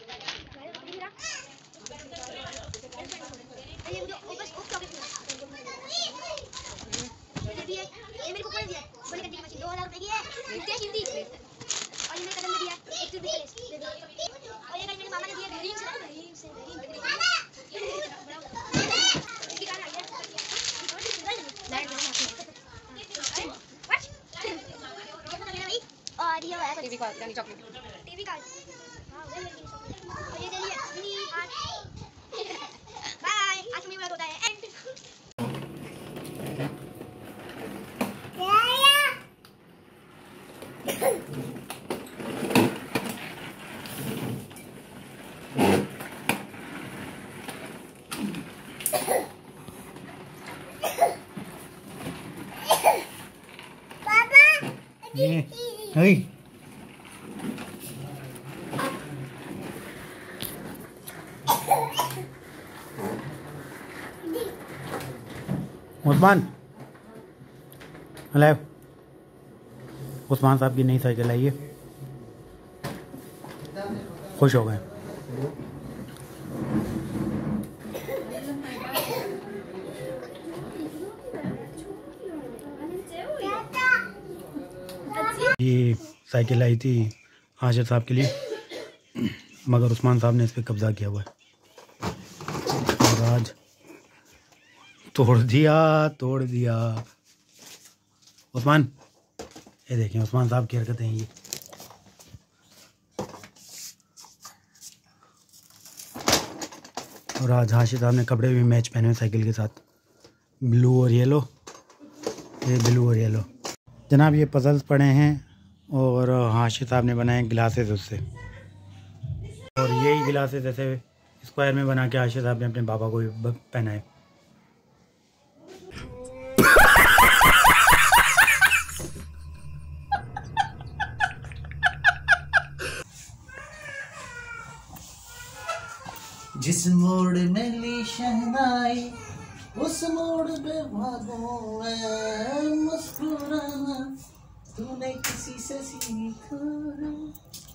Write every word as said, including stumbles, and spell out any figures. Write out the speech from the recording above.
TV का यानी chocolate TV का और ये ले लिया मिनी हार्ट। बाय, आज मेरा होता है एंड पापा ये हे उस्मान हेलो, उस्मान साहब की नई साइकिल आई है, खुश हो गए। ये साइकिल आई थी आशिर साहब के लिए, मगर उस्मान साहब ने इस पर कब्जा किया हुआ है और आज तोड़ दिया तोड़ दिया। उस्मान ये देखें, उस्मान साहब की हरकतें हैं ये। और आज आशिर साहब ने कपड़े भी मैच पहने हुए साइकिल के साथ, ब्लू और येलो, ये ब्लू और येलो। जनाब ये पजल्स पड़े हैं और आशिर साहब ने बनाए गिलासेस उससे, और यही गिलासेस ऐसे स्क्वायर में बना के आशिर साहब ने अपने बाबा को भी पहनाए। जिस मोड़ में ली शहनाई उस मोड़ पे भागूं मैं, मुस्कुराना तूने किसी से सीखा।